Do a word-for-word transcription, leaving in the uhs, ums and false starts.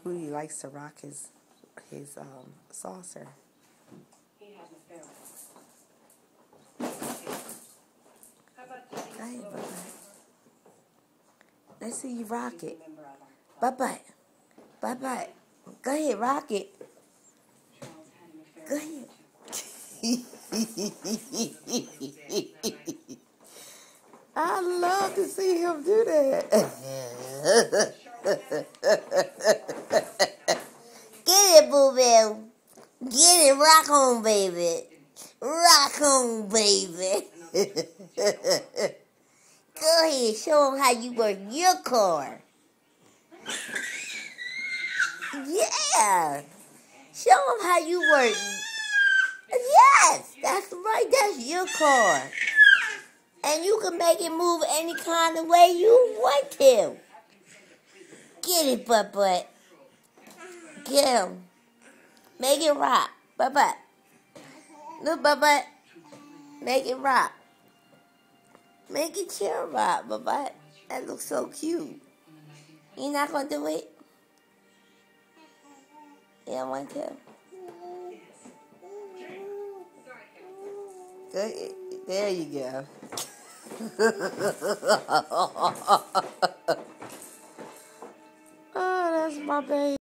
Pootie likes to rock his his um, saucer. Go ahead, Bubba. Let's see you rock it. Bubba. Bubba. Go ahead, rock it. Go ahead. I love to see him do that. Get it, Boo Boo. Get it, rock on, baby. Rock on, baby. Go ahead, show them how you work your car. Yeah. Show them how you work. Yes, that's right. That's your car. And you can make it move any kind of way you want to. Get it, butt butt. Get him. Make it rock. Butt butt. Look, butt butt. Make it rock. Make it chair rock, butt butt. That looks so cute. You not going to do it? You don't want to? Good. There you go. Oh, that's my baby.